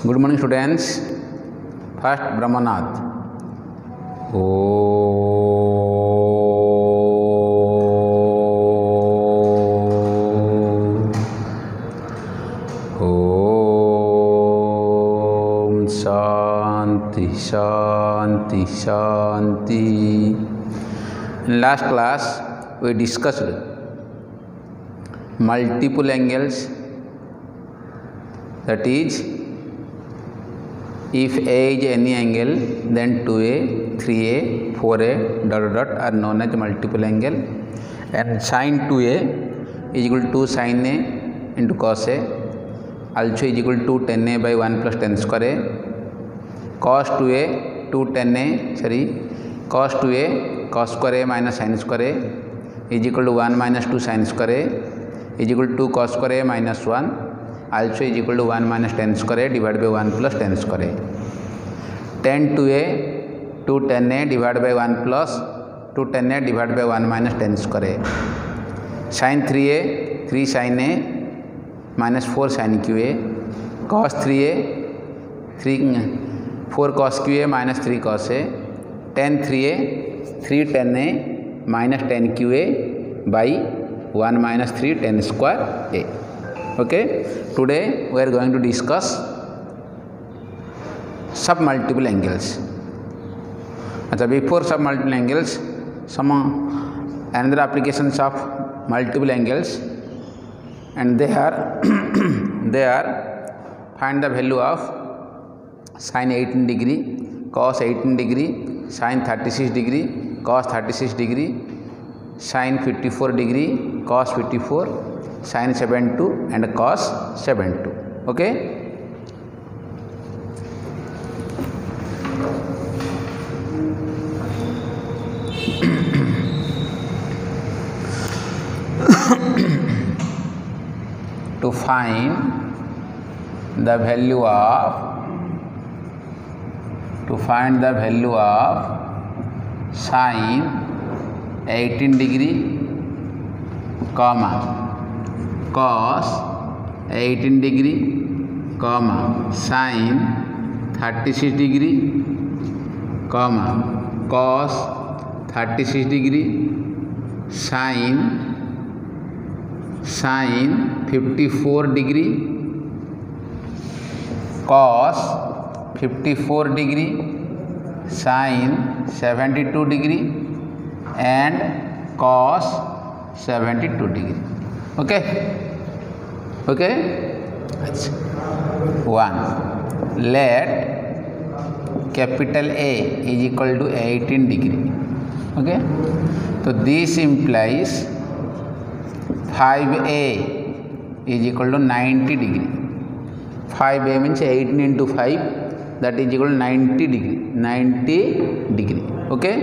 Good morning, students. First, Brahmanath. Om Shanti Shanti Shanti. In last class, we discussed multiple angles, that is, if A is any angle, then 2A, 3A, 4A, dot dot are known as multiple angle, and sin 2A is equal to sin A into cos A, also is equal to tan A by 1 plus tan square A, cos 2A cos 2A cos square A minus sin square A is equal to 1 minus 2 sin square A is equal to cos square A minus 1, also is equal to 1 minus tan square A divided by 1 plus tan square A. Tan 2A 2 tan A divided by 1 plus 2 tan A divided by 1 minus tan square A. Sin 3A 3 sin A minus 4 sin QA. Cos 3A 4 cos QA minus 3 cos A. Tan 3A 3 tan A minus tan QA by 1 minus 3 tan square A. Okay, today we are going to discuss submultiple angles. Before submultiple angles, some another applications of multiple angles, and they are find the value of sin 18 degree, cos 18 degree, sin 36 degree, cos 36 degree, sin 54 degree, cos 54, sin 72 and cos 72. Okay, to find the value of sin 18 degree, comma cos 18 degree, comma sin 36 degree, comma cos 36 degree, sin 54 degree, cos 54 degree, sin 72 degree and cos 72 degree. Okay. 1. Let capital A is equal to 18 degree. Okay, so this implies 5A is equal to 90 degree. 5A means 18 into 5, that is equal to 90 degree. Okay,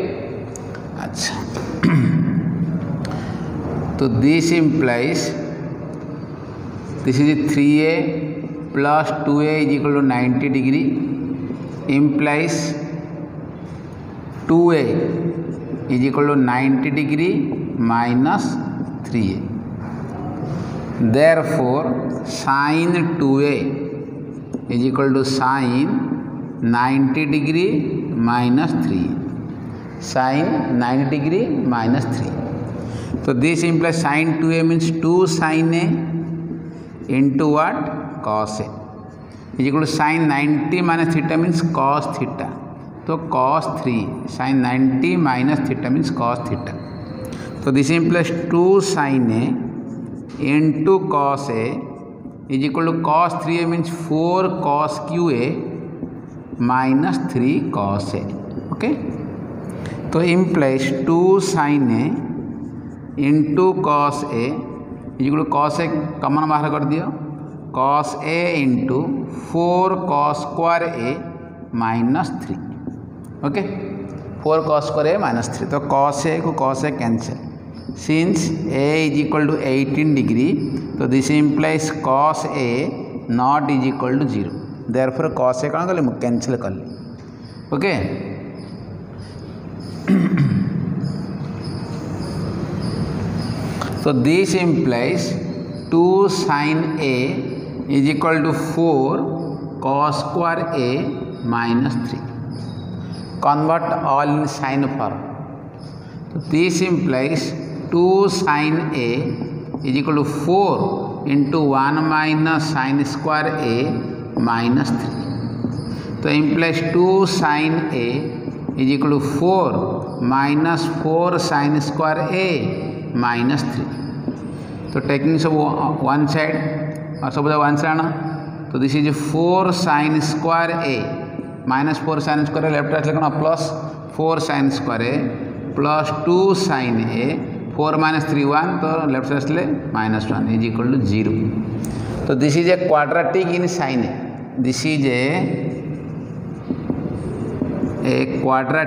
so this implies this is 3A plus 2A is equal to 90 degree, implies 2A is equal to 90 degree minus 3A. Therefore, sin 2A is equal to sin 90 degree minus 3. Sin 90 degree minus 3. So this implies sin 2A means 2 sin A into what? Cos A is equal to sin 90 minus theta means cos theta. So cos 3, sin 90 minus theta means cos theta. So this implies 2 sin A into cos A is equal to cos 3A means 4 cos QA minus 3 cos A. Okay, so implies 2 sin A into cos A is equal to cos A common बाहर कर दिया, cos A into 4 cos square A minus 3. Okay, 4 cos square A minus 3. तो cos A को cos A cancel. Since A is equal to 18 degree, so this implies cos A not is equal to 0. Therefore, cos A कौन कर ले cancel कर ले. Okay. So this implies 2 sin A is equal to 4 cos square a minus 3. Convert all in sine form. So this implies 2 sine a is equal to 4 into 1 minus sine square a minus 3. So implies 2 sine a is equal to 4 minus 4 sine square a minus 3. So taking so one side or suppose one side, so this is 4 sine square a minus 4 sine square a left side plus 4 sine square a plus 2 sine a 4 minus 3 1, so left side ले minus 1 is equal to 0. So this is a quadratic in sine a. This is a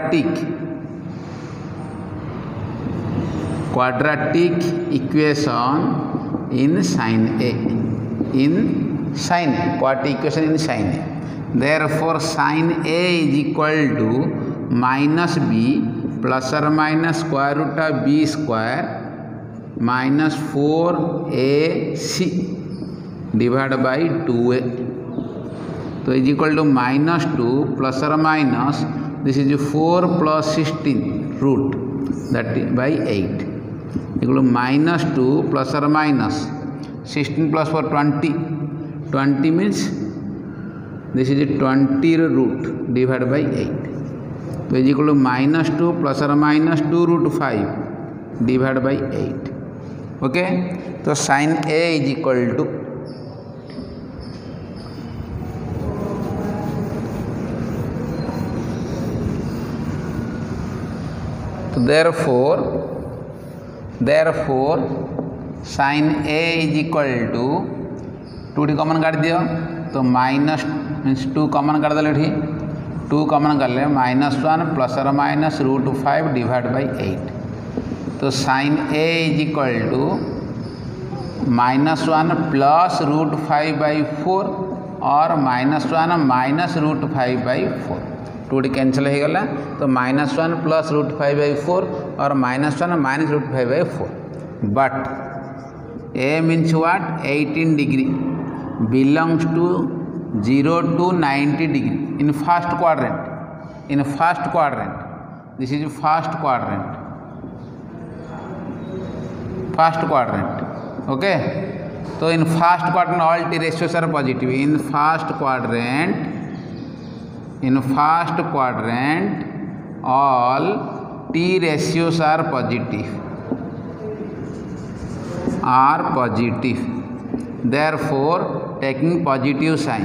quadratic equation in sine a. In sine a, quadratic equation in sine a. Therefore sine a is equal to minus b plus or minus square root of b square minus 4ac divided by 2a. So is equal to minus 2 plus or minus, this is 4 plus 16 root, that is by 8 equal to minus 2 plus or minus 16 plus 4 20. 20 means this is 20 root divided by 8. So is equal to minus 2 plus or minus 2 root 5 divided by 8. Okay. So sine a is equal to therefore sine a is equal to 2 common काट दियो तो minus means 2 common काट देले 2 common कर ले minus 1 plus और minus root 5 divide by 8. तो sine A is equal to minus 1 plus root 5 by 4 और minus 1 minus root 5 by 4. 2 cancel हो गला तो माइनस 1 प्लस रूट 5 बाई 4 और minus 1 minus root 5 by 4. But A means what 18 degree belongs to 0 to 90 degree in first quadrant. This is first quadrant. Okay, so in first quadrant all t ratios are positive. In first quadrant all t ratios are positive. Therefore taking positive sign,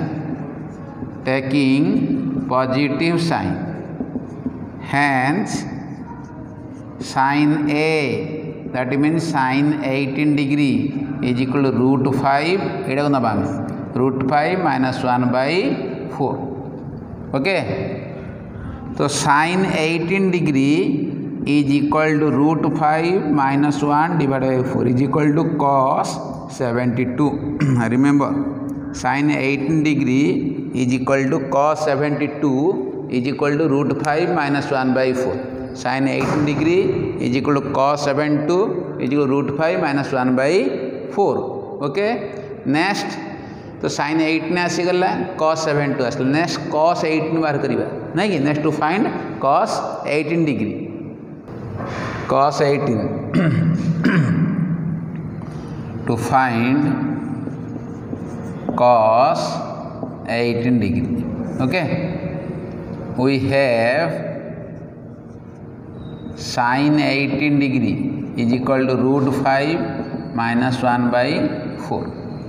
hence sine a, that means sine 18 degree is equal to root 5 एटा को root 5 minus 1 by 4. Okay, so sine 18 degree is equal to root 5 minus 1 divided by 4 is equal to cos 72. Remember, sine 18 degree is equal to cos 72 is equal to root 5 minus 1 by 4. Sine 18 degree is equal to cos 72 is equal to root 5 minus 1 by 4. Okay, next तो sin 18 आसीगला cos 72 आसला. Next cos 18 बाहर करिबा नहीं कि next to find cos 18 degree. cos 18 to find cos 18 degree. Okay, we have sin 18 degree is equal to root 5 minus 1 by 4.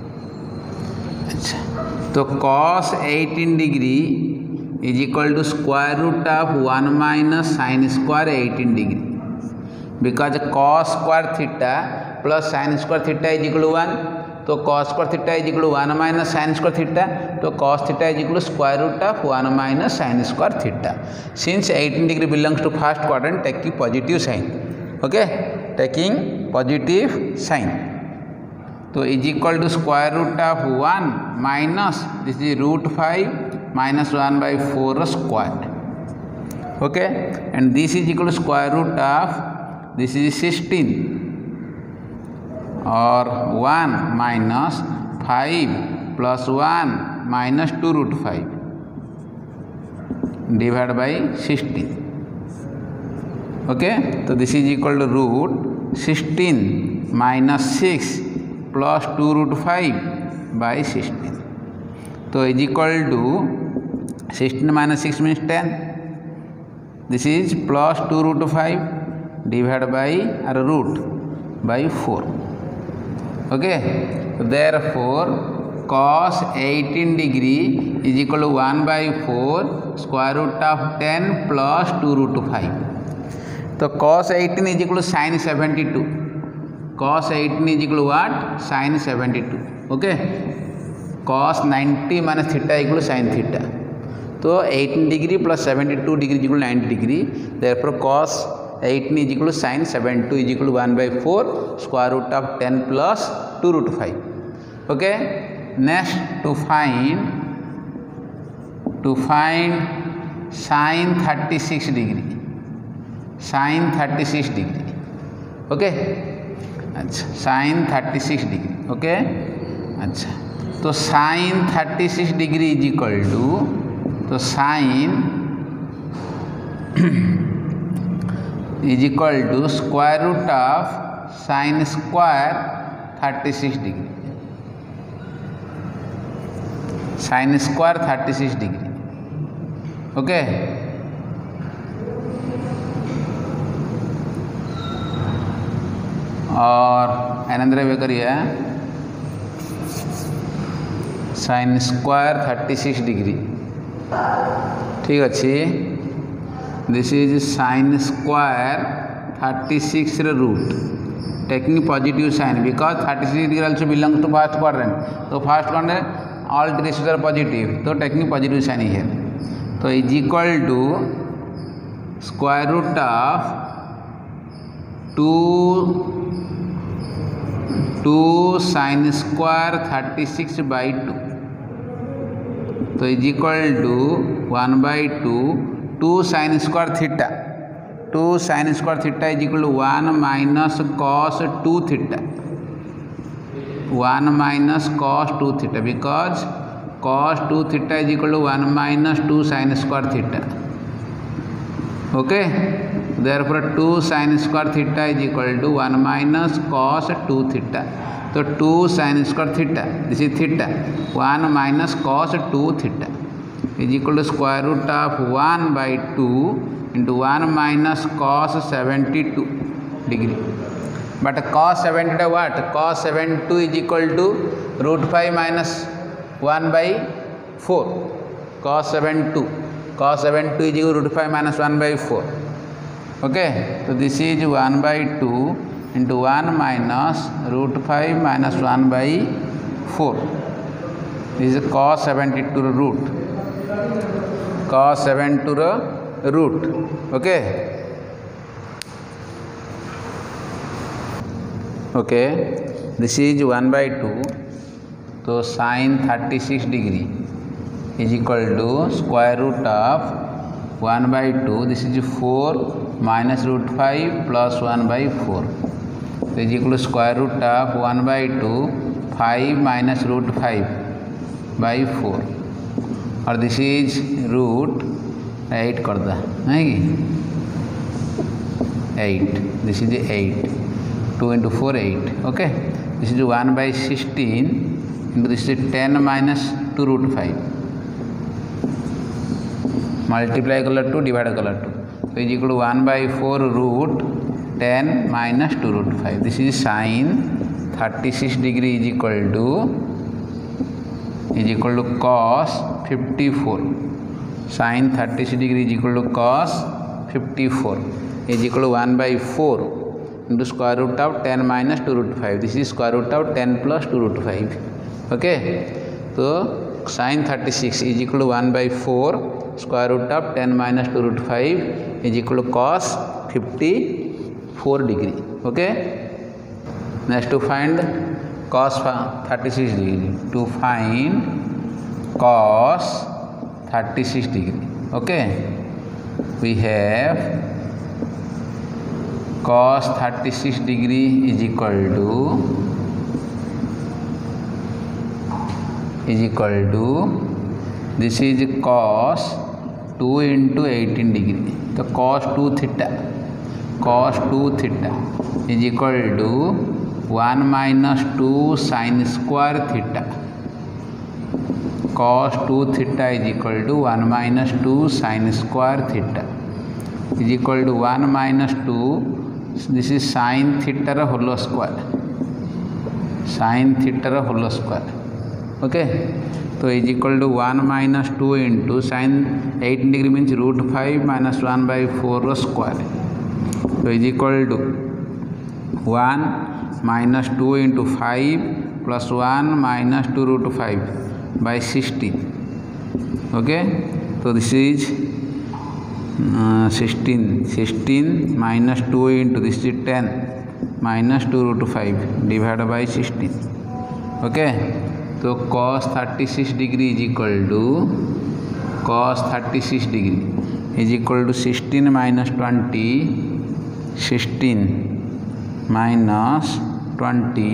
तो cos 18 degree is equal to square root of 1 minus sin square 18 degree, because cos square theta plus sin square theta is equal to 1. तो cos square theta is equal to 1 minus sin square theta. तो cos theta is equal to square root of 1 minus sin square theta. Since 18 degree belongs to first quadrant, taking positive sign. Okay, taking positive sign. तो is equal to square root of 1 minus this is root 5 minus 1 by 4 square. Okay, and this is equal to square root of this is 16 or 1 minus 5 plus 1 minus 2 root 5 divided by 16. Okay, so this is equal to root 16 minus 6 plus 2 root 5 by 16. So is equal to 16 minus 6 means 10. This is plus 2 root 5 divided by root by 4. Okay, so therefore cos 18 degree is equal to 1 by 4 square root of 10 plus 2 root 5. So cos 18 is equal to sin 72. Cos 18 is equal to what? Sin 72. Okay, cos 90 minus theta equal to sin theta. So 18 degree plus 72 degree is equal to 90 degree. Therefore cos 18 is equal to sin 72 is equal to 1 by 4 square root of 10 plus 2 root 5. Okay, next to find sin 36 degree. Sin 36 degree. Okay, अच्छा sin 36 degree. Okay, अच्छा तो sin 36 degree is equal to, तो sin is equal to square root of sin square 36 degree. Sin square 36 degree. Okay, और another way करिए sin square 36 degree. ठीक अच्छी, this is sin square 36 root taking positive sign because 36 degree also belongs to first quadrant. So first quadrant all ratios are positive, so taking positive sign here. So is equal to square root of 2 sin square 36 by 2. So is equal to 1 by 2 sin square theta. 2 sin square theta is equal to 1 minus cos 2 theta. 1 minus cos 2 theta because cos 2 theta is equal to 1 minus 2 sin square theta. Okay, therefore 2 sin square theta is equal to 1 minus cos 2 theta. So 2 sin square theta, this is theta, 1 minus cos 2 theta is equal to square root of 1 by 2 into 1 minus cos 72 degree. But cos 72 what? Cos 72 is equal to root 5 minus 1 by 4. Cos 72 is equal to root 5 minus 1 by 4. Okay, so this is 1 by 2 into 1 minus root 5 minus 1 by 4. This is cos 72 root. Cos 72 root. Okay. Okay, this is 1 by 2. So sin 36 degree is equal to square root of 1 by 2. This is 4 minus root 5 plus 1 by 4. So is equal to square root of 1 by 2 5 minus root 5 by 4. और this is root 8 कर दा है कि 8. This is 8. 2 into 4 8. Okay, this is 1 by 16 into this is 10 minus 2 root 5. Multiply color 2 divided color 2. So is equal to 1 by 4 root 10 minus 2 root 5. This is sin 36 degree is equal to cos 54. Sin 36 degree is equal to cos 54 is equal to 1 by 4 into square root of 10 minus 2 root 5. This is square root of 10 plus 2 root 5. Okay, so sin 36 is equal to 1 by 4 square root of 10 minus 2 root 5 is equal to cos 54 degree. Okay, next to find cos 36 degree. To find cos 36 degree. Okay, we have cos 36 degree is equal to is equal to, this is cos 2 into 18 degree. तो cos 2 theta is equal to 1 minus 2 sin square theta. Cos 2 theta is equal to 1 minus 2 sin square theta is equal to 1 minus 2. This is sin theta whole square. Sin theta whole square. Okay. So is equal to 1 minus 2 into sin 18 degree means root 5 minus 1 by 4 square. So is equal to 1 minus 2 into 5 plus 1 minus 2 root 5 by 16. Okay. So this is 16 minus 2 into this is 10 minus 2 root 5 divided by 16. Okay. So cos 36 degree is equal to, cos 36 degree is equal to 16 minus 20, 16 minus 20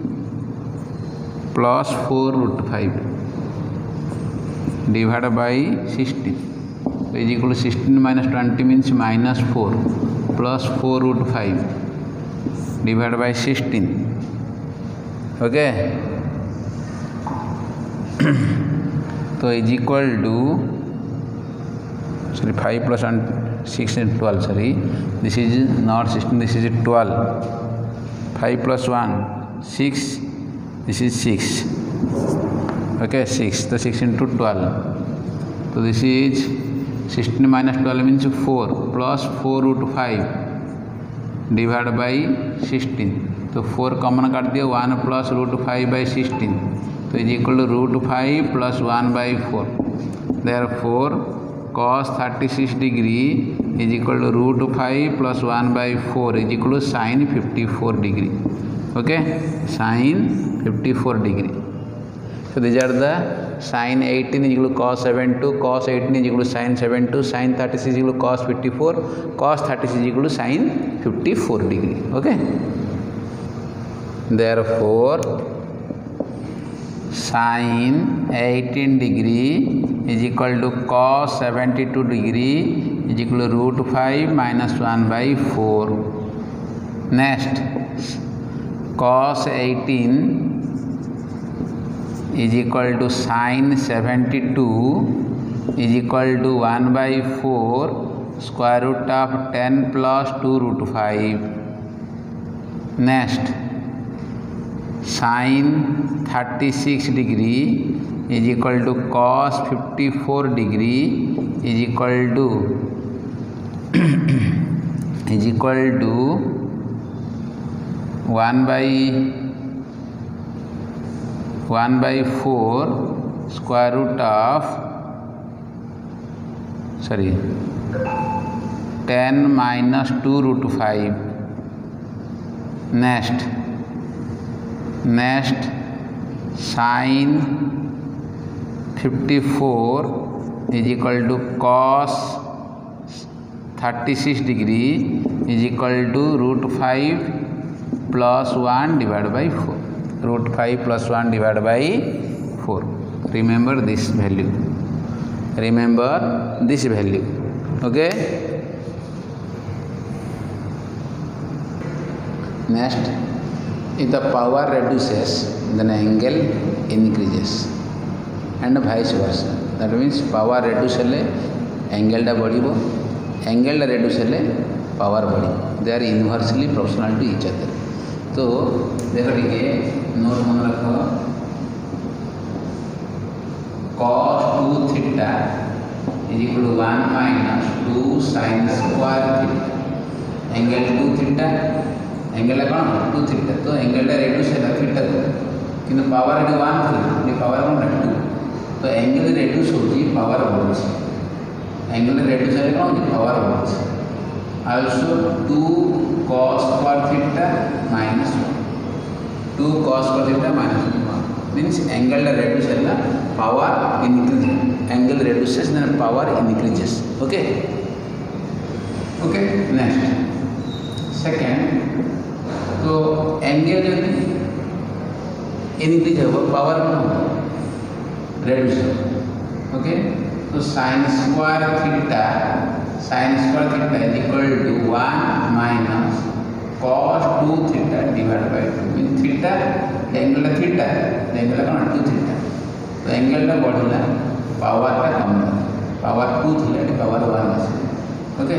plus 4 root 5 divided by 16. So is equal to 16 minus 20 means minus 4 plus 4 root 5 divided by 16. Okay. So is equal to, sorry, 5 plus 6 and 12, sorry, this is not 16, this is 12. 5 plus 1 6, this is 6. Okay, 6, so 6 into 12. So this is 16 minus 12 means 4 plus 4 root 5 divided by 16. So 4 common cut दिया, 1 plus root 5 by 16. So is equal to root 5 plus 1 by 4. Therefore cos 36 degree is equal to root 5 plus 1 by 4 is equal to sin 54 degree. Okay, sin 54 degree. So these are the sin 18 is equal to cos 72, cos 18 is equal to sin 72, sin 36 is equal to cos 54, cos 36 is equal to sin 54 degree. Okay. Therefore sin 18 degree is equal to cos 72 degree is equal to root 5 minus 1 by 4. Next, cos 18 is equal to sin 72 is equal to 1 by 4 square root of 10 plus 2 root 5. Next, sin 36 degree is equal to cos 54 degree is equal to is equal to 1 by 4 square root of, sorry, 10 minus 2 root 5. Next, sin 54 is equal to cos 36 degree is equal to root 5 plus 1 divided by 4. Root 5 plus 1 divided by 4. Remember this value. Remember this value. Okay. Next, if the power reduces, then angle increases, and vice versa. That means power reduce हेले angle टा बढ़िबो, angle टा reduce हेले power बढ़ी. They are inversely proportional to each other. तो देखो ठीक note मन रखो, cos 2 theta is equal to 1 minus 2 sin square theta. Angle 2 theta, angle कौन 2 theta, तो angle टा reduce है theta को, किंतु power है 1 थी, ये power कौन 2, तो angle reduce होगी power बढ़े, angle reduce है कौन power बढ़े. Also 2 cos square theta minus 1. 2 cos square theta minus 1 means angle reduce है power increases. Angle reduces then power increases. Okay. Okay. Next, second, तो angle जो increase है वो power कौन होगा, reduce. Okay, so sin square theta is equal to 1 minus cos 2 theta divided by 2. Means theta angle theta angle कौन 2 theta. तो angle टा बढ़ला power टा कम power 2 थिला power 1 आसे. Okay,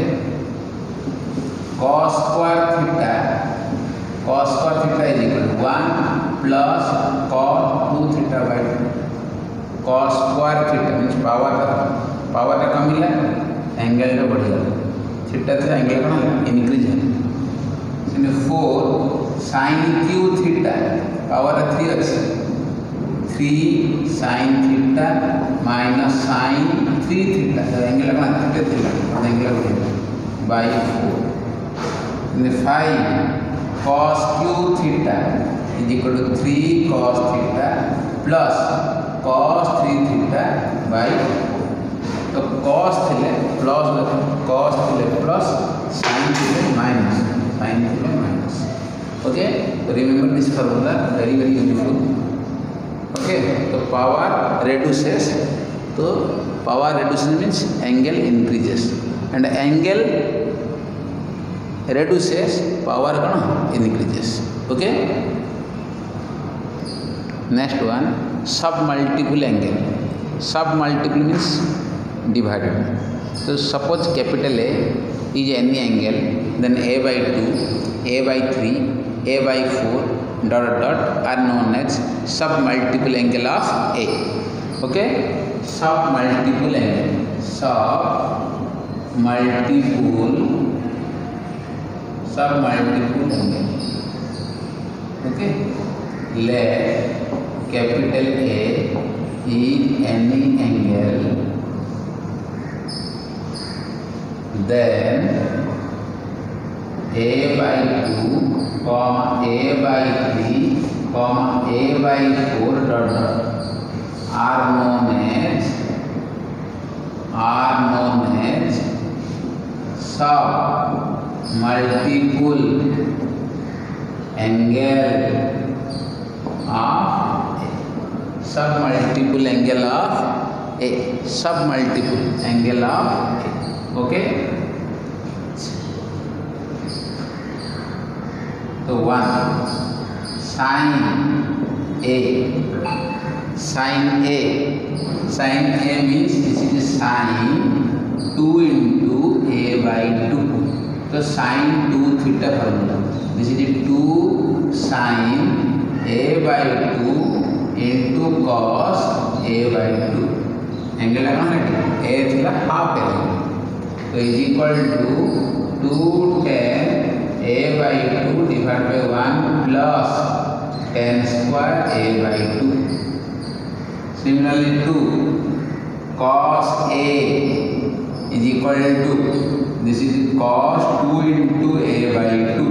cos square theta is equal to 1 plus cos 2 theta by 2. Cos square theta means power टा कम मिला angle टा बढ़ गया. theta से angle कौन increase है. 4 sin q theta power 3 अच्छी 3 sin theta minus sin 3 theta तो angle कौन theta theta angle बढ़ by 4. 5 cos q theta is equal to 3 cos theta plus cos 3 theta by 4. तो cos थिले plus sin थिले minus sin थिले minus. Okay, so remember this formula, very useful. Okay, so power reduces means angle increases and angle reduces power increases. Okay, next one, submultiple angle. Submultiple means divided. So suppose capital A is any angle, then a by 2, a by 3, a by 4 dot are known as submultiple angle of A. Okay, submultiple angle. Submultiple angle. Okay, let capital A is any angle, then a by 2, a by 3, a by 4 dot are known as submultiple angle of A. Submultiple angle of A. Submultiple angle of A. Okay. So 1 sin A means this is sin 2 into a by 2. So sin 2 theta formula. This is 2 sin a by 2 into cos a by 2. Angle A thila half angle. So is equal to 2 tan a by 2 divided by 1 plus tan square a by 2. Similarly 2 cos a is equal to, this is cos 2 into a by 2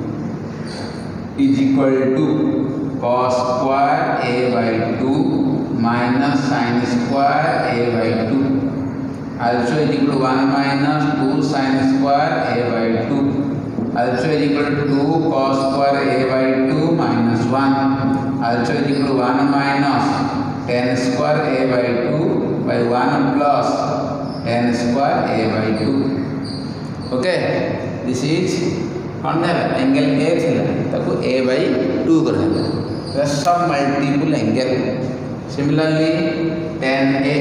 is equal to cos square a by 2 minus sin square a by 2. Also is equal to 1 minus 2 sin square a by 2. Also is equal to 2 cos square a by 2 minus 1. Also is equal to 1 minus tan square a by 2 by 1 plus tan square a by 2. Okay, this is angle A थिला ताको a by 2 करना. The submultiple angle. Similarly tan A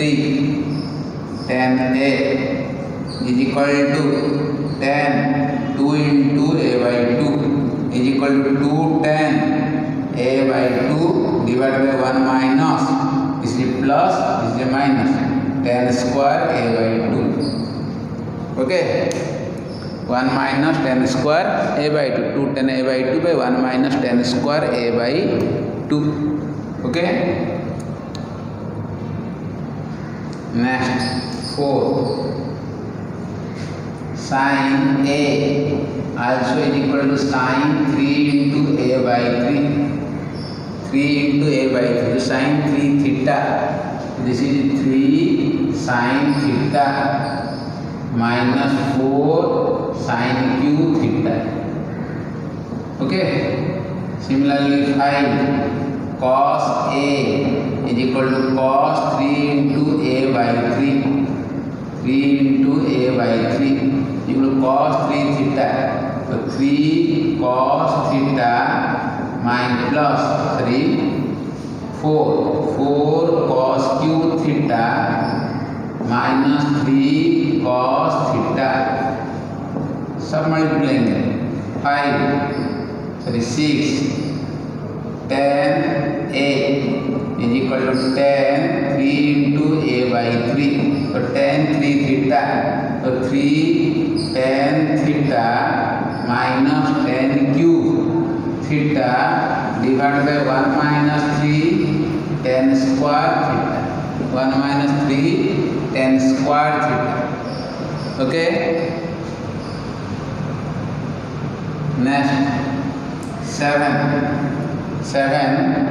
is equal to tan 2 into a by 2 is equal to 2 tan a by 2 divided by 1 minus, this is plus, this is minus, tan square a by 2. Okay, 1 minus tan square a by 2, 2 tan a by 2 by 1 minus tan square a by 2. Okay, next 4 sin A also is equal to sin 3 into a by 3. 3 into a by 3, sin 3 theta. This is 3 sin theta minus 4 sin q theta. Okay. Similarly 5 cos A is is equal to cos 3 into a by 3. 3 into a by 3 equal to cos 3 theta. So 3 cos theta minus plus 3 4 cos cube theta minus 3 cos theta. सब multiply 5 6 10 a is equal to 10 3 into a by 3. So 10 3 theta. So 3 10 theta minus 10 cube theta divided by 1 minus 3 10 square theta. 1 minus 3 10 square theta. Okay. Next 7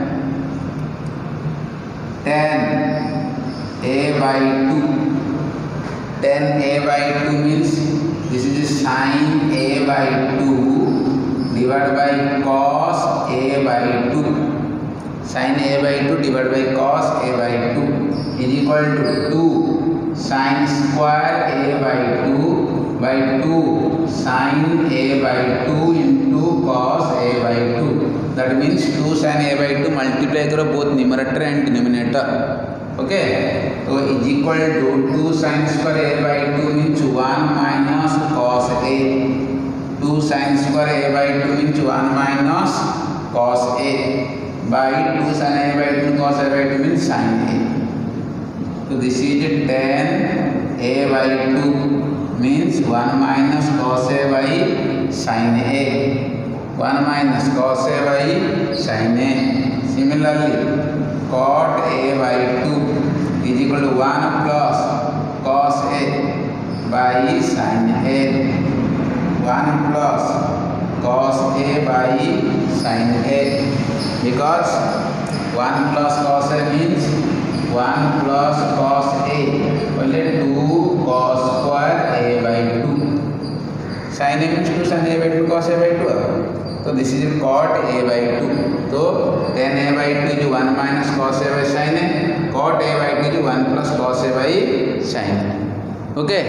10 a by 2. 10 a by 2 means this is sin a by 2 divided by cos a by 2. Sin a by 2 divided by cos a by 2 is equal to 2 sin square a by 2 by 2 sin a by 2 into cos a by 2. That means 2 sin a by 2 multiply करो both numerator and denominator. Okay, so is equal to 2 sin square a by 2 means 1 minus cos a. 2 sin square a by 2 means 1 minus cos a by 2 sin a by 2 cos a by 2 means sin a. So this is 10 a by 2 means 1 minus cos a by sin a. 1 minus cos a by sin a. Similarly, cot a by 2 is equal to 1 plus cos a by sin a. 1 plus cos a by sin a. Because 1 plus cos a means 1 plus cos a. Only 2 cos square a by 2. Sin a means 2 sin a by 2 cos a by 2. So this is cot a by 2. So 10 a by 2 is 1 minus cos a by sin a. Cot a by 2 is 1 plus cos a by sin a. Okay.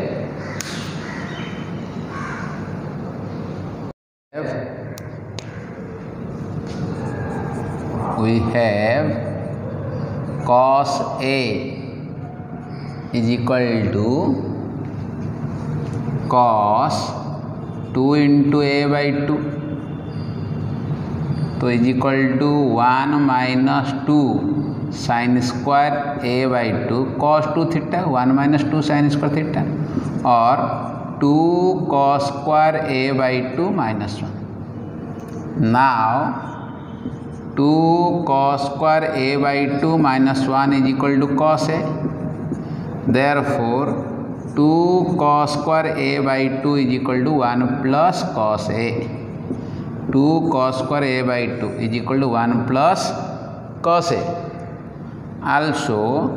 We have cos a is equal to cos 2 into a by 2. तो is equal to 1 minus 2 sine square a by 2 cos 2 theta. 1 minus 2 sine square theta और 2 cos square a by 2 minus 1. Now 2 cos square a by 2 minus 1 is equal to cos a. Therefore 2 cos square a by 2 is equal to 1 plus cos a. 2 cos square a by 2 is equal to 1 plus cos a. Also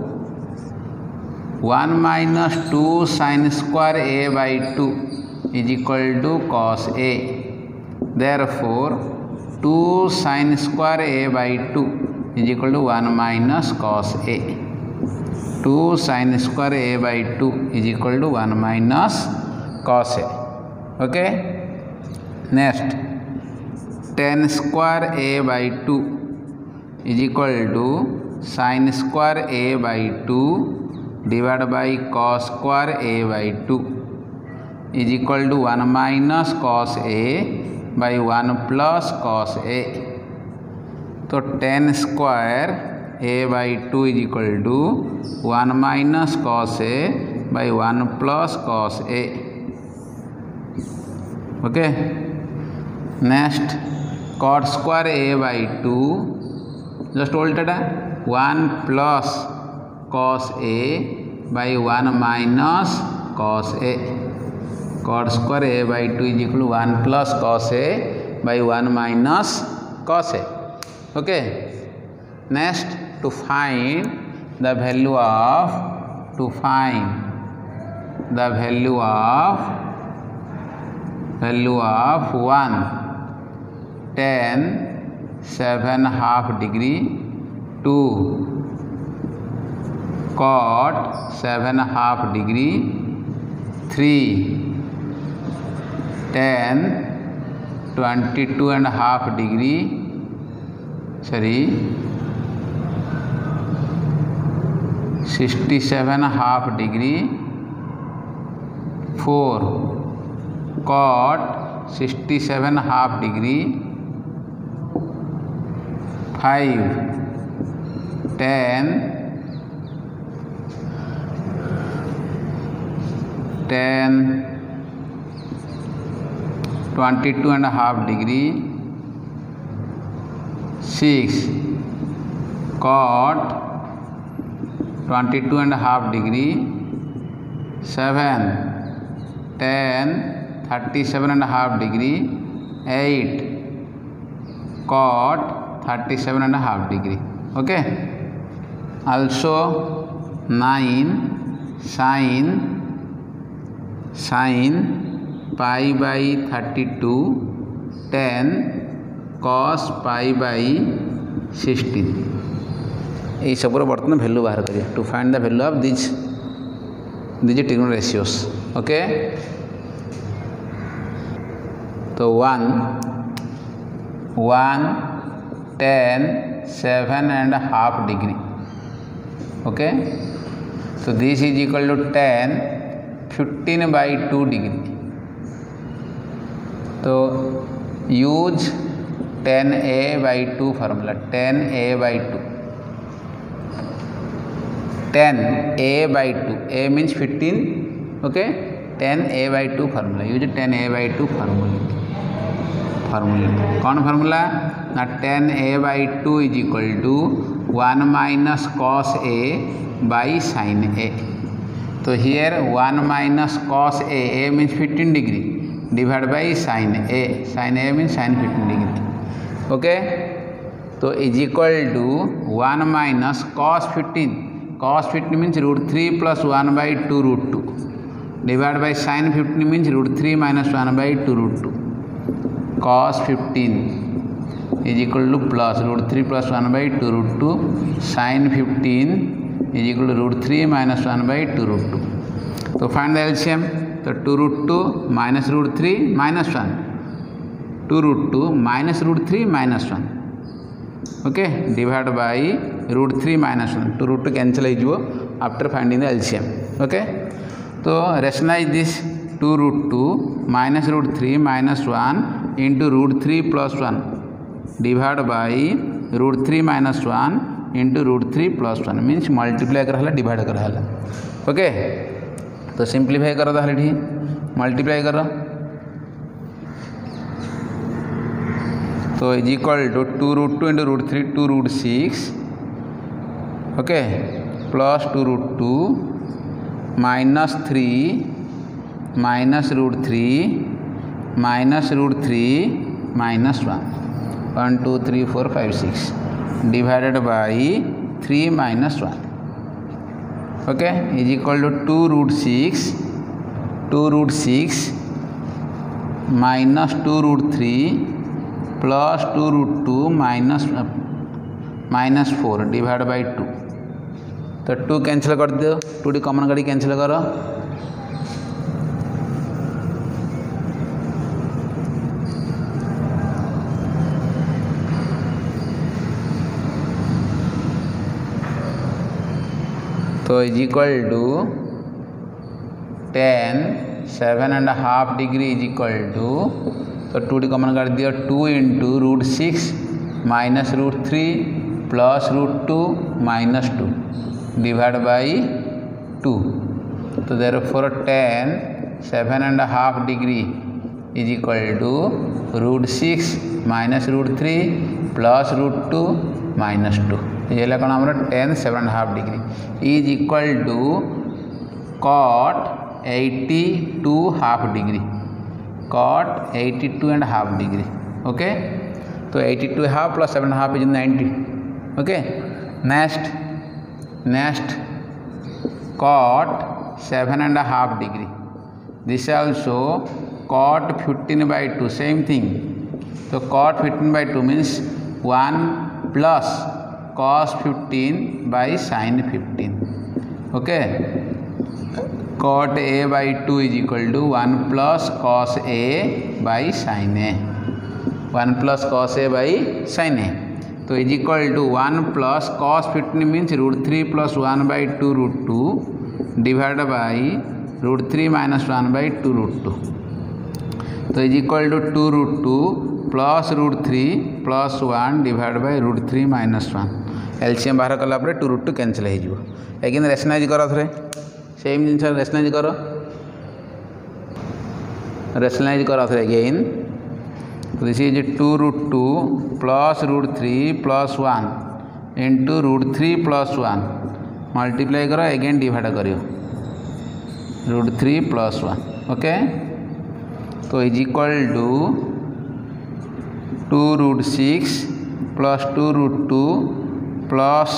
1 minus 2 sin square a by 2 is equal to cos a. Therefore 2 sin square a by 2 is equal to 1 minus cos a. 2 sin square a by 2 is equal to 1 minus cos a. Okay. Next 10 square a by 2 is equal to sin square a by 2 divided by cos square a by 2 is equal to 1 minus cos a by 1 plus cos a. So 10 square a by 2 is equal to 1 minus cos a by 1 plus cos a. Okay. Next cot square a by 2 just altered 1 plus cos a by 1 minus cos a. Cot square a by 2 is equal to 1 plus cos a by 1 minus cos a. Okay. Next to find the value of the value of 1 10 7 half degree 2 cot 7.5 degree 3 tan 22.5 degree 67.5 degree 4 cot 67.5 degree 5 tan 22.5 degree 6 cot 22.5 degree 7 tan 37.5 degree 8 cot 37.5 degree. Okay. Also 9 sin pi by 32 tan cos pi by 16 ये सब बर्तमान value बाहर करिए to find the value of this trigonal ratios. Okay. तो 1 tan 7.5 degree. Okay. तो this is equal to tan 15/2 degree. तो use tan a/2 formula. tan a/2 tan a/2 a means 15. Okay. tan a/2 formula. Use tan a/2 formula. कौन formula ना tan a/2 is equal to 1 minus cos a by sin a. तो here 1 minus cos a means 15 degree divide by sin a means sin 15 degree. Okay. तो is equal to 1 minus cos 15 means √3 + 1/2 √2 divide by sin 15 means √3 - 1/2 √2 cos 15 is equal to plus √3 + 1/2 √2 sin 15 is equal to √3 - 1/2 √2. तो find the LCM. तो 2 √2 minus √3 -1 2 √2 minus √3 -1. Okay. Divide by √3 - 1 2 √2 cancel हो after finding the LCM. Okay. तो rationalise this 2 √2 minus √3 -1 into √3 + 1 divide by √3 - 1 into √3 + 1 means multiply कराला divide कराला. Okay. तो simplify कर ताली multiply कर. तो is equal to 2 √2 into √3 2 √6. Okay. Plus 2 √2 minus 3 minus √3 minus √3 -1 1 2 3 4 5 6 divided by 3 - 1. Okay. Is equal to 2 √6 minus 2 √3 plus 2 √2 minus 4 divide by 2. तो 2 cancel कर दो. 2 टी कॉमन गाड़ी कैंसिल कर. तो is equal to tan 7.5 degree is equal to. तो 2 T common कर दिया 2 into √6 minus √3 plus √2 minus 2 divide by 2. तो therefore tan 7.5 degree is equal to √6 minus √3 plus √2 minus 2. ये कौन आम tan 7.5 degree is equal to cot 82.5 degree. cot 82.5 degree. Okay. तो 82.5 + 7.5 इज 90. Okay. Next cot 7.5 degree. This also cot 15/2 same thing. तो cot 15/2 means 1 plus cos 15 by sin 15 okay cot a by 2 is equal to 1 plus cos a by sin a, 1 plus cos a by sin a. तो is equal to 1 plus cos 15 means √3 plus 1 by 2 √2 divide by √3 minus 1 by 2 √2. तो is equal to 2 √2 plus √3 plus 1 divide by √3 minus 1. LCM बाहर कला 2 √2 cancel हो. Eigen रेशनाइज कर थे same जिन rationalise कर थे again. This is 2 √2 plus √3 plus 1 into √3 plus 1 multiply करो again divide करियो √3 प्लस 1. ओके तो is equal to 2 √6 plus 2 √2 plus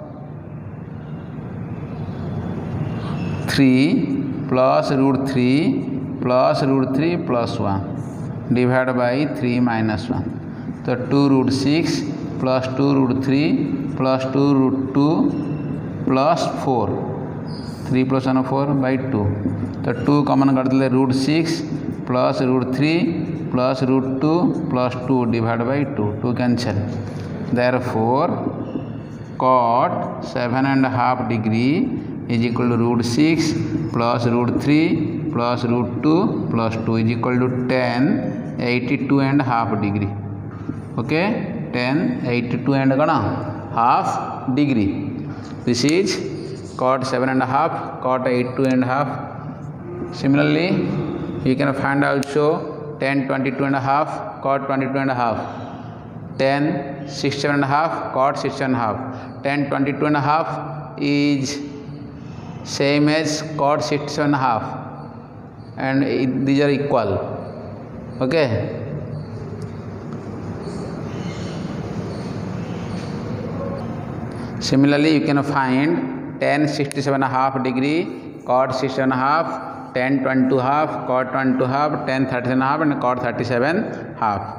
3 plus √3 plus √3 plus 1 divide by 3 minus 1. तो 2 √6 plus 2 √3 plus 2 √2 plus 4 3 plus 1 4 by 2. तो 2 common कर देले √6 plus √3 plus √2 plus 2 divide by 2 2 cancel. Therefore cot 7.5 degree is equal to √6 plus √3 plus √2 plus 2 is equal to 10 82.5 degree. Okay 10 82 कौन half degree. This is cot 7.5 cot 82.5. Similarly you can find also 10 22.5 cot 22.5, 10 67.5 cot 67.5. 10 22.5 is same as cot 67.5 and these are equal. Okay similarly you can find 10 67.5 degree cot 67.5, 10 22.5 cot 22.5, 10 37.5 and cot 37.5.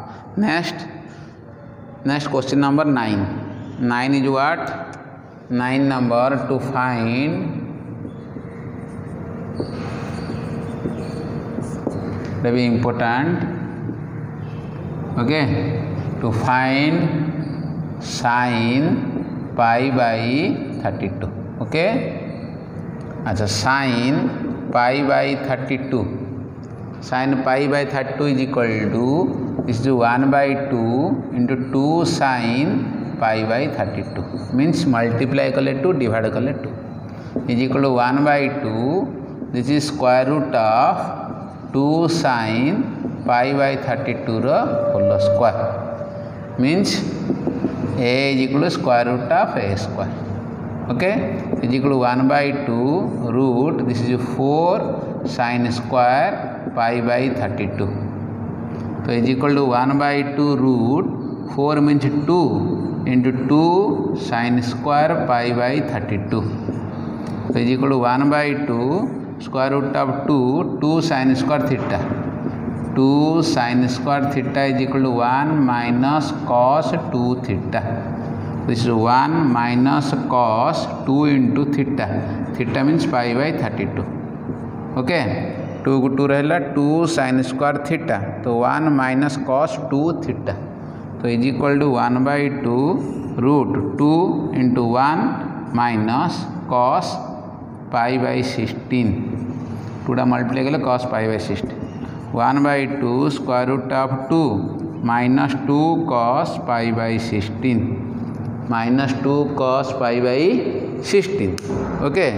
Next question number 9. 9 is what? 9 number to find very important. Okay to find sin pi by 32. Okay अच्छा sin pi by 32, sin pi by 32 is equal to this is 1 by 2 into 2 sin pi by 32 means multiply कले 2 divide कले 2 is equal to 1 by 2. This is square root of 2 sin pi by 32 row whole square means a is equal to square root of a square. Okay is equal to 1 by 2 root this is 4 sin square pi by 32. So is equal to 1 by 2 root 4 means 2 into 2 sin square pi by 32. So is equal to 1 by 2 square root of 2 sin square theta. 2 sin square theta is equal to 1 minus cos 2 theta. This is 1 minus cos 2 into theta. Theta means pi by 32. Okay 2 को 2 रहेला 2 sin square theta. तो 1 minus cos 2 theta. तो is equal to 1 by 2 root 2 into 1 minus cos pi by 16. 2 multiply करें cos pi by 16. 1 by 2 square root of 2 minus 2 cos pi by 16 minus 2 cos pi by 16. Okay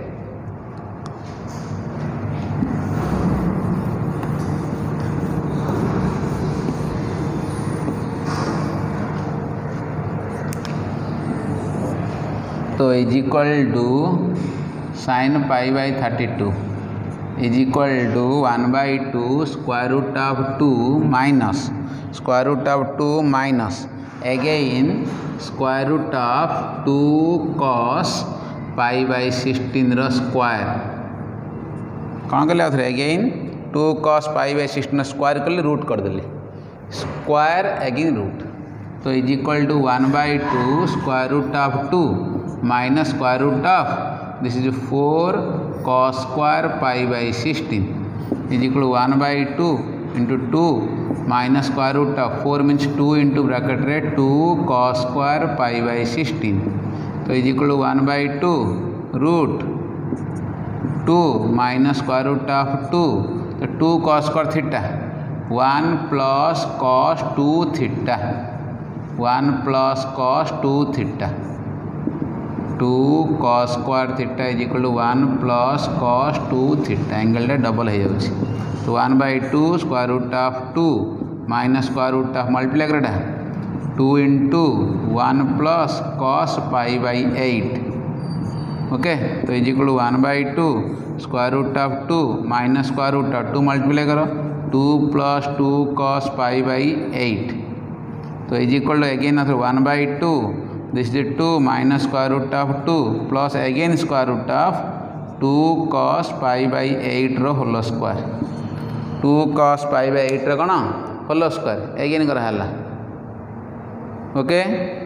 तो is equal to sin pi by 32 is equal to 1 by 2 square root of 2 minus square root of 2 minus again square root of 2 cos pi by 16 रो square कौन कले आउथरे again 2 cos pi by 16 square कले root कर देले square again root. तो is equal to 1 by 2 square root of 2 minus square root of this is 4 cos square pi by 16 is equal to 1 by 2 into 2 minus square root of 4 means 2 into bracket रे 2 cos square pi by 16 तो is equal to 1 by 2 root 2 minus square root of 2 तो 2 cos square theta 1 plus cos 2 theta 1 plus cos 2 theta 2 cos square theta is equal to 1 plus cos 2 theta angle रे double हो जाउछि तो 1 by 2 square root of 2 minus square root of multiply करडा 2 into 1 plus cos pi by 8 okay तो is equal to 1 by 2 square root of 2 minus square root of 2 multiply करो 2 plus 2 cos pi by 8 तो is equal to again 1 by 2 this is 2 minus square root of 2 plus again square root of 2 cos pi by 8 रो whole square 2 cos pi by 8 रो कौन whole square again करा हला okay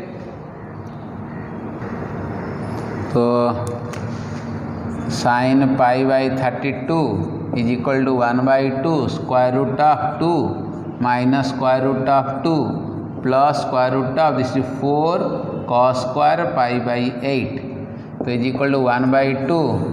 तो sin pi by 32 is equal to 1 by 2 square root of 2 minus square root of 2 plus square root of this is 4 cos square pi by 8 तो is equal to 1 by 2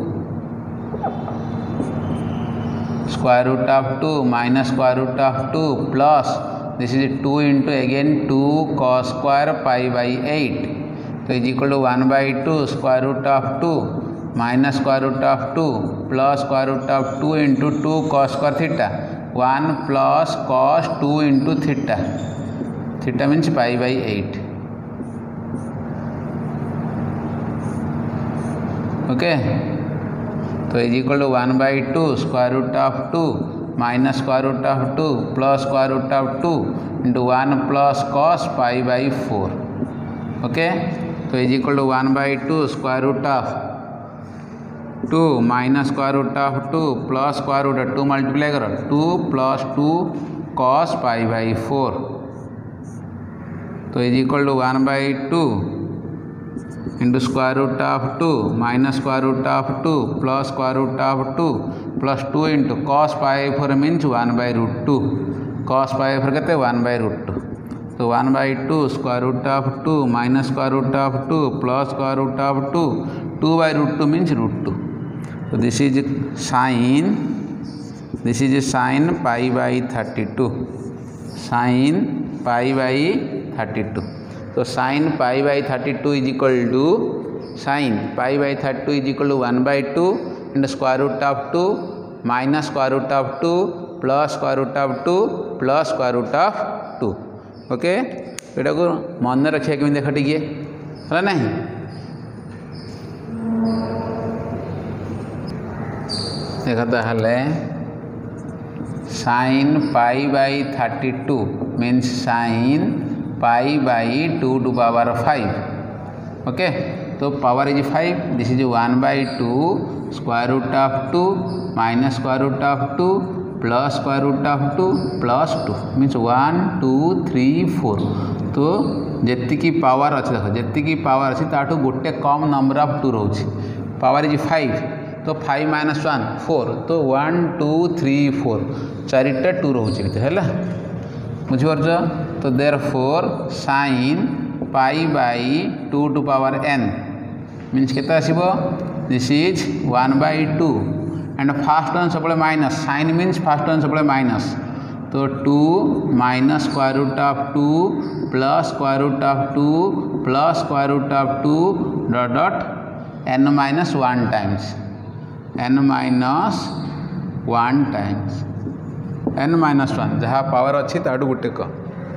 square root of 2 minus square root of 2 plus this is 2 into again 2 cos square pi by 8 तो is equal to 1 by 2 square root of 2 minus square root of 2 plus square root of 2 into 2 cos square theta 1 plus cos 2 into theta theta means pi by 8 okay तो is equal to 1 by 2 square root of 2 minus square root of 2 plus square root of 2 into 1 plus cos pi by 4 okay तो is equal to 1 by 2 square root of 2 minus square root of 2 plus square root of 2 multiply करो 2 plus 2 cos pi by 4 तो is equal to 1 by 2 into square root of 2 minus square root of 2 plus square root of 2 plus 2 into cos pi 4 means 1 by root 2 cos pi 4 कहते 1 by root 2 तो 1 by 2 square root of 2 minus square root of 2 plus square root of 2 2 by root 2 means root 2 so this is sin pi by 32 sin pi by 32 तो sin pi by 32 is equal to sin pi by 32 is equal to 1 by 2 into square root of 2 minus square root of 2 plus square root of 2 plus square root of 2 okay एटा को मन रखिया केमि देख टिके हला नहीं देखता हले sin pi by 32 means sin pi by 2 to power 5 okay तो power is 5 this is 1 by 2 square root of 2 minus square root of 2 plus square root of 2 plus 2 means 1 2 3 4 तो जेति की पावर अच्छे देख जेति की पावर अच्छी ताठू गोटे कम नंबर ऑफ 2 रोच पावर इज 5 तो 5 minus 1 4 तो 1 2 3 4 चारिटा 2 रोच है बुझीपार तो therefore sin pi by 2 to power n means केते आसीबो this is 1 by 2 and first one सब minus sin means first one सब माइनस तो 2 minus square root of 2 plus square root of 2 plus square root of 2 dot dot n minus 1 times n minus 1 times n minus 1 जहाँ power अच्छी ताडू गुटे को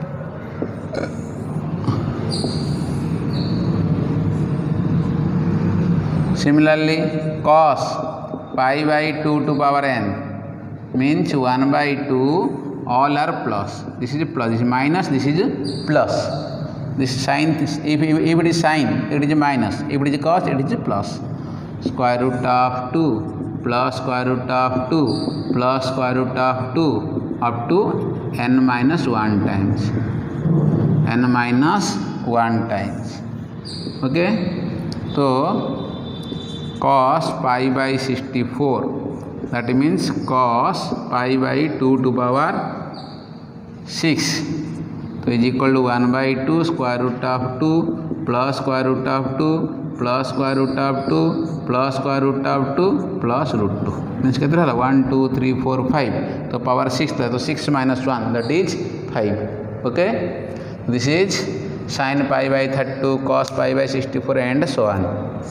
similarly cos pi by 2 to power n means 1 by 2 all are plus this is plus this is minus this is plus this sin if it is sin it is minus if it is cos it is plus square root of 2 plus square root of 2 plus square root of 2 up to n minus 1 times n minus 1 times okay तो cos pi by 64, that means cos pi by 2 to power 6, तो is equal to 1/2 square root of 2 plus square root of 2 plus square root of 2 plus square root of 2 plus root 2 means के 1 2 3 4 5, तो power 6 था, तो 6 minus 1 that is 5. Okay, this is sin pi by 32 cos pi by 64 and so on.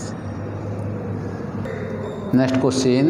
Next question.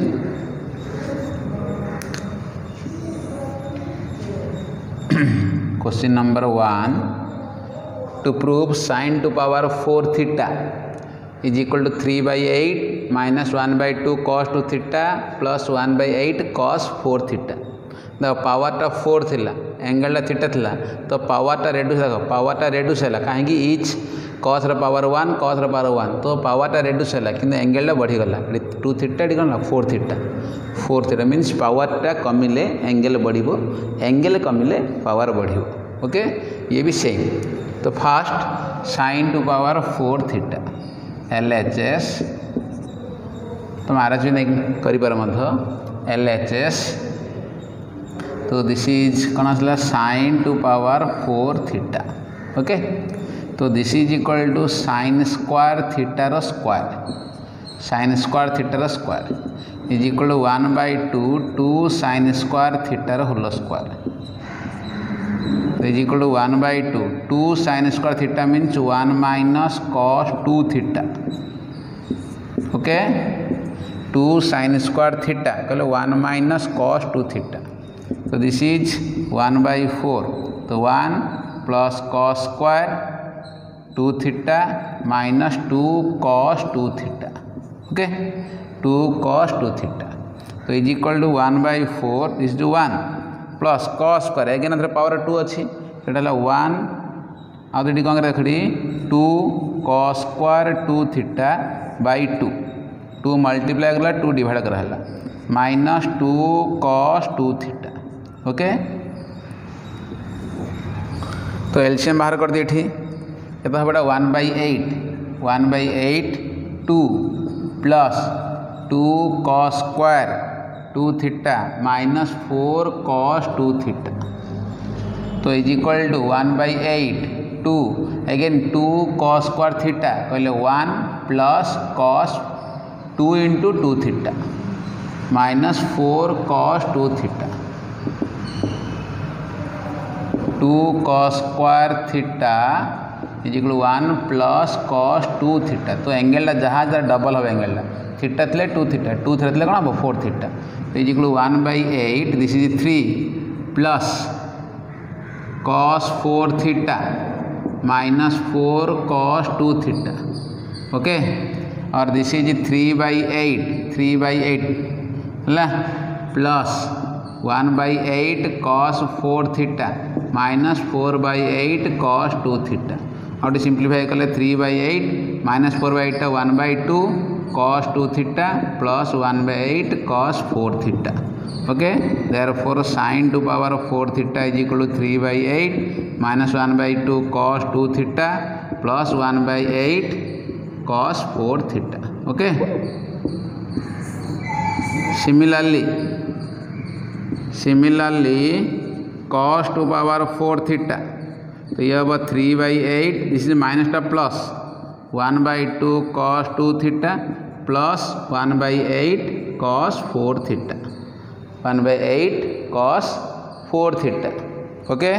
Question number 1. To prove sin to power 4 theta is equal to 3/8 minus 1/2 cos 2 theta plus 1/8 cos 4 theta. देखो पावरटा 4 थिला, एंगलटा theta थिला, तो पावरटा reduce, देखो पावरटा reduce है कहीं each cos र power 1 cos र power 1, तो पावरटा रेड्यूस है कि एंगलटा बढ़ीगला 2 थीटा कौन 4 थीटा. 4 थीटा मीन्स पावरटा कमिले एंगल बढ़ो, एंगल कमिले पावर बढ़ो. ओके, ये भी सेम. तो first sin to power 4 theta LHS, तुम आरएच भी नहीं कर LHS, तो दिस इज कौन आसला sin to power 4 theta. Okay, तो this is equal to sin square थीटार स्क्वायर, sin स्क्वायर थीटार square is equal to 1/2 2 sin square थीटार whole square, is equal to 1/2 2 sin square theta means 1 minus cos 2 theta. Okay, 2 sin square theta कहले 1 minus cos 2 theta, तो this is 1/4, तो 1 plus cos square 2 theta minus 2 cos 2 theta. Okay, 2 cos 2 theta, तो is equal to 1/4 this is 1 plus cos square again other power 2 अच्छी, तो 1 आउ ये कौन रखी 2 cos square 2 theta by 2, 2 multiply कला 2 डिवाइड कराला माइनस 2 cos 2 थीटा. ओके, तो एलसीएम बाहर कर दिए ये तो बेटा 1/8 2 plus 2 cos square 2 theta minus 4 cos 2 theta, तो इज इक्वल टू 1/8 2 अगेन 2 cos स्क्वायर थीटा कहले 1 plus cos 2 into 2 theta minus 4 cos 2 थीटा, 2 cos square theta is equal 1 plus cos 2 theta, तो एंगलटा जहाँ जहाँ डबल हम एंगलटा थीटा थे 2 थीटा 2 थीटा थे कौन हम 4 थीटा, तो is equal 1/8 this is 3 plus cos 4 theta minus 4 cos 2 theta. Okay, और दिस इज 3/8 है plus 1/8 cos 4 theta minus 4/8 cos 2 theta, और सिंप्लीफाई कले 3/8 minus 4/8 1/2 cos 2 theta plus 1/8 cos 4 theta. Okay, therefore sin to power 4 theta is equal to 3/8 minus 1/2 cos 2 theta plus 1/8 cos 4 theta. Okay, similarly cos to power 4 theta, तो यह अब 3/8 this is minus टा plus 1/2 cos 2 theta plus 1/8 cos 4 theta, 1/8 cos 4 theta. Okay,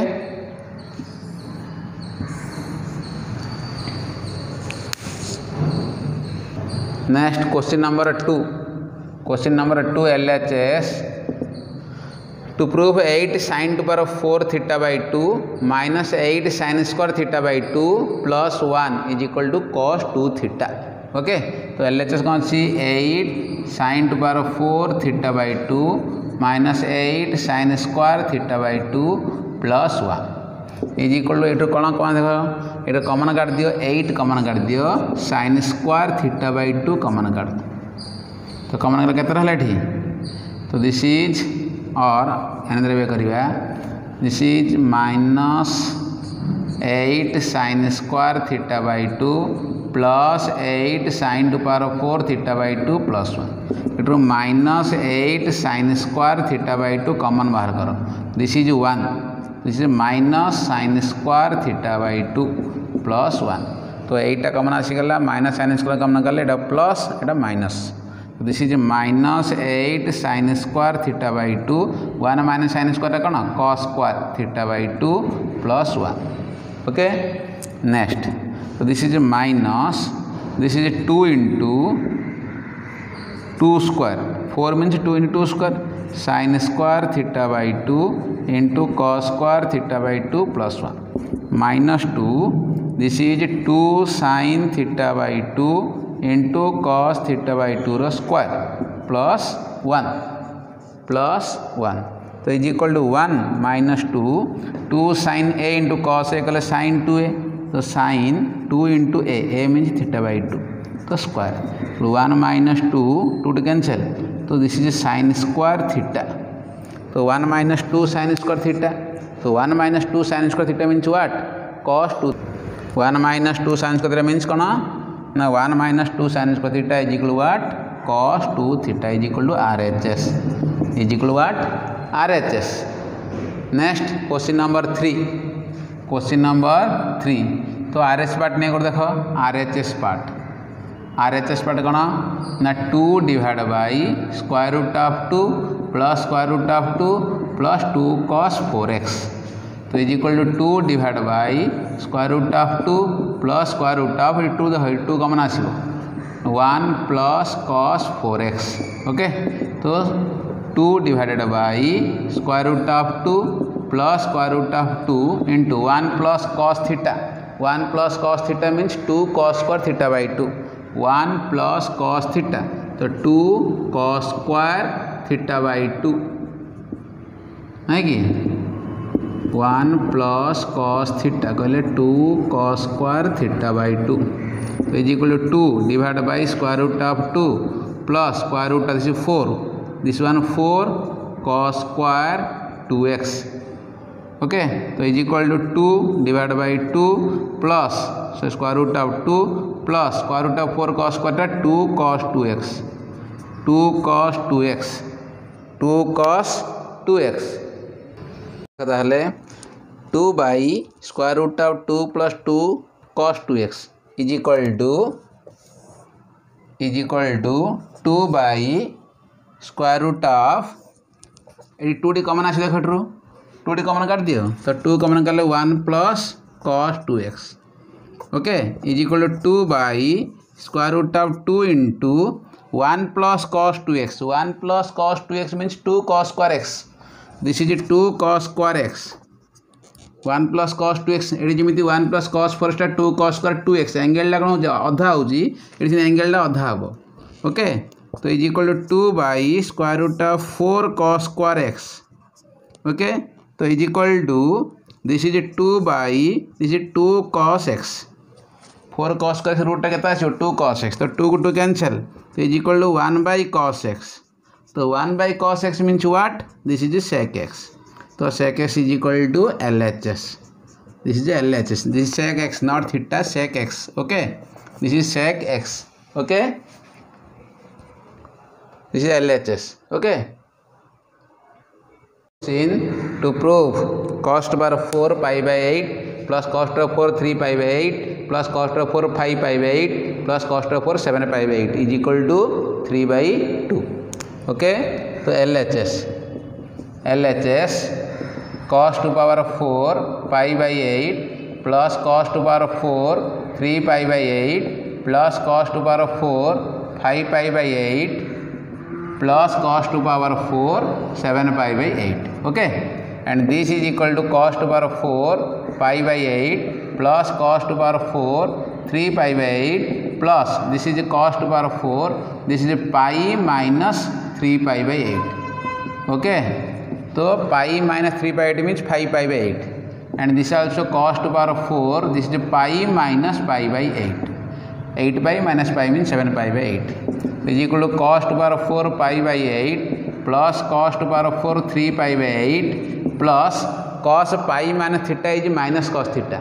next question number 2. Question number 2 LHS. To prove 8 sin to power 4 theta by 2 minus 8 sin square theta by 2 plus 1 is equal to cos 2 theta. Okay, तो LHS कौन सी 8 sin to power 4 theta by 2 minus 8 sin square theta by 2 plus 1 is equal to ये कौन कौन देख ये कमन काट दियो 8 कमन काट दियो sin square theta by 2 common काट, तो कमन कर केते रहला एठी, तो दिस इज और एनदर वे करिया this is minus 8 sin square theta by 2 plus 8 sin to power 4 theta by 2 plus 1 into minus 8 sin square theta by 2 common बाहर करो this is 1 this is minus sin square theta by 2 plus 1 तो एटा common आसीगला minus sin square common कले एटा प्लस एटा minus this is minus 8 sin square theta by 2 1 minus sin square कौन cos square theta by 2 plus 1 ओके next so this is minus this is 2 into 2 square 4 means 2 into 2 square sin square theta by 2 into cos square theta by 2 plus 1 minus 2 this is 2 sin theta by 2 into cos theta by 2 रो square plus 1 तो is equal to 1 minus 2 sin a into cos a कले sin 2a तो sin 2 इंटू a मीन्स theta by 2 तो square 1 minus 2 two cancel तो this is sin square theta तो 1 minus 2 sin square theta तो 1 minus 2 sin square theta means what cos 2 1 minus 2 sin square theta means कौन ना 1 minus 2 sin square theta is equal what cos 2 theta is equal to RHS is equal what RHS next question number 3 तो RHS part नहीं कर देखो RHS part कौन ना 2 divide by square root of 2 plus square root of 2 plus 2 cos 4x तो is equal to 2 divide by square root of 2 plus square root of 2 common आसो 1 plus cos 4x okay तो 2 divided by square root of 2 plus square root of 2 into 1 plus cos theta 1 plus cos theta means 2 cos square theta by 2 1 plus cos theta तो 2 cos square theta by 2 है कि 1 plus cos theta कहले 2 cos square theta by 2 तो is equal to 2 divide by square root of 2 plus square root of 4 this one 4 cos square 2x okay तो is equal to 2 divided by 2 plus so square root of 2 plus square root of 4 cos square 2 cos 2x 2 cos 2x ताहले 2 by square root of 2 plus 2 cos 2x is equal to 2 by square root of ये 2d common आस देख 2d common काट दियो तो 2 common कर 1 plus cos 2x okay is equal to 2 by square root of 2 into 1 plus cos 2x 1 plus cos 2x means 2 cos square x this is 2 cos square x 1 plus cos 2x ये जमी 1 plus cos 4 2 cos square 2x angle कौन अधा हो angle अधा हम okay तो is equal to 2 by square root of 4 cos square x okay तो is equal to this is 2 by this is 2 cos x 4 cos square root के 2 cos x तो 2 को 2 कैंसिल तो is equal to 1 by cos x तो 1 by cos x means what this is sec x तो sec x is equal to LHS this is LHS this is sec x not theta sec x okay this is sec x okay this is LHS okay in to prove cos to power 4 pi by 8 plus cos to power 3 pi by 8 plus cos to power 5 pi by 8 plus cos to power 7 pi by 8 is equal to 3 by 2 okay तो LHS cos to power 4 pi by 8 plus cos to power 4 3 pi by 8 plus cos to power 4 5 pi by 8 plus cos to power 4 7 pi by 8 okay and this is equal to cos to power 4 pi by 8 plus cos to power 4 3 pi by 8 plus this is cos to power 4 this is pi minus 3 pi by 8 okay so pi minus 3 by 8 means 5 pi by 8 and this also cos to power 4 this is pi minus pi by 8 pi minus pi means 7 pi by 8 is equal to cos to power 4 pi by 8 plus cos to power 4 3 pi by 8 plus cos pi minus theta is minus cos theta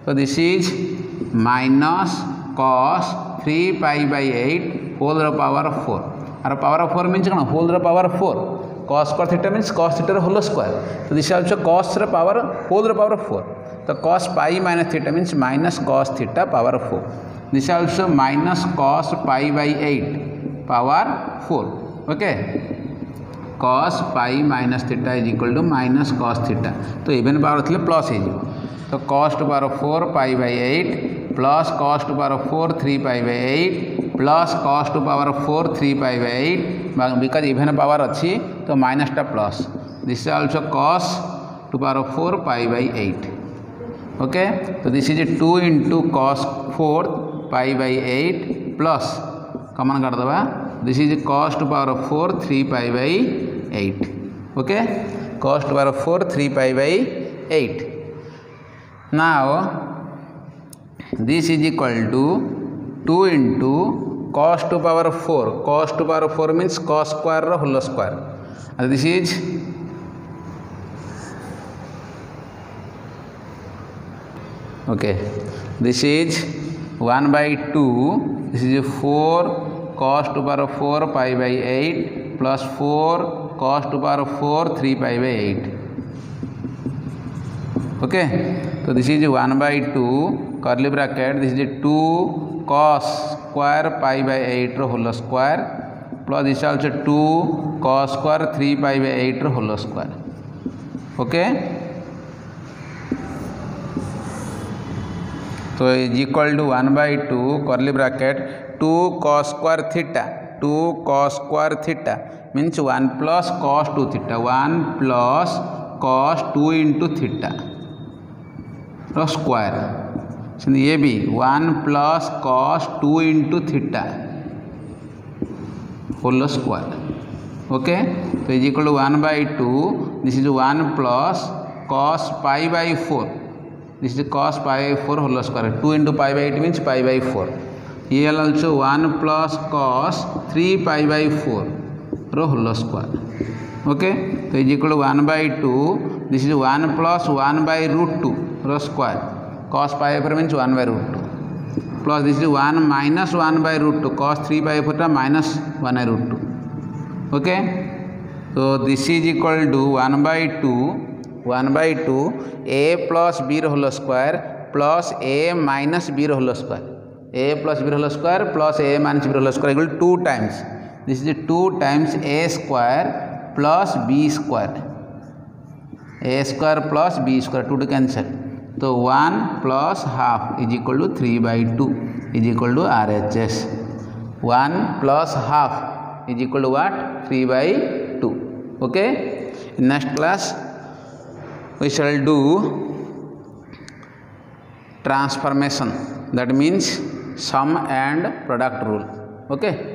So this is minus cos 3 pi by 8 whole to the power of 4. Or power of 4 means whole to the power of 4. Cos square theta means cos theta whole square. So this is also cos power whole to the power of 4. So cos pi minus theta means minus cos theta power of 4. This is also minus cos pi by 8 power 4. Okay. Cos pi minus theta is equal to minus cos theta. So even power thile plus है जो. So cos to power of 4 pi by 8 plus cos to power of 4 3 pi by 8 plus cos to power of 4 3 pi by 8 because even power अच्छी तो minus टा plus. This is also cos to power of 4 pi by 8. Okay. So this is 2 into cos 4 pi by 8 plus common कर दबा. This is cos to power of 4 3 pi by 8. Okay. Cos to power of 4 3 pi by 8. Now this is equal to 2 into cos to power of 4. Cos to power of 4 means cos square whole square. And this is okay. This is 1 by 2. This is 4 cos to power of 4 pi by 8 plus 4 cos to power of 4 3 pi by 8. Okay. So this is 1 by 2 curly bracket. This is 2 cos square pi by 8 whole square plus this is also 2 cos square 3 pi by 8 whole square. Okay. So is equal to 1 by 2 curly bracket 2 cos square theta. 2 cos square theta means 1 plus cos 2 theta. 1 plus cos 2 into theta square. So ये भी 1 plus cos 2 into theta whole square. Okay. So is equal to 1 by 2. This is 1 plus cos pi by 4. This is cos pi by 4 whole square. 2 into pi by 8 means pi by 4. Here also 1 plus cos 3 pi by 4 whole square. Okay. So is equal to 1 by 2. This is 1 plus 1 by root 2 square. Cos pi by 4 means 1 by root 2. Plus this is 1 minus 1 by root 2. Cos 3 by 4 minus 1 by root 2. Okay. So this is equal to 1 by 2. 1 by 2 a plus b whole square plus a minus b whole square. A plus b whole square plus a minus b whole square equal to 2 times. This is 2 times a square plus b square. A square plus b square 2 to cancel. So 1 plus half is equal to 3 by 2 is equal to RHS. 1 plus half is equal to what? 3 by 2. Okay. In next class we shall do transformation, that means sum and product rule. Okay.